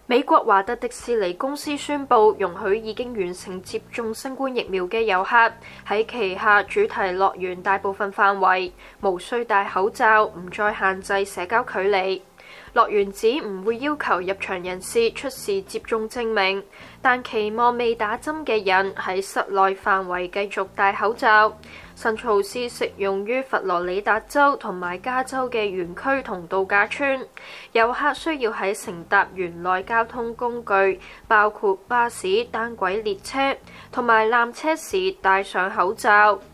美國華特迪士尼公司宣布，容許已經完成接種新冠疫苗嘅遊客喺旗下主題樂園大部分範圍無需戴口罩，唔再限制社交距離。樂園指唔會要求入場人士出示接種證明，但期望未打針嘅人喺室內範圍繼續戴口罩。新措施適用於佛羅里達州同埋加州嘅園區同度假村，遊客需要喺乘搭園內交通工具，包括巴士、單軌列車同埋纜車時戴上口罩。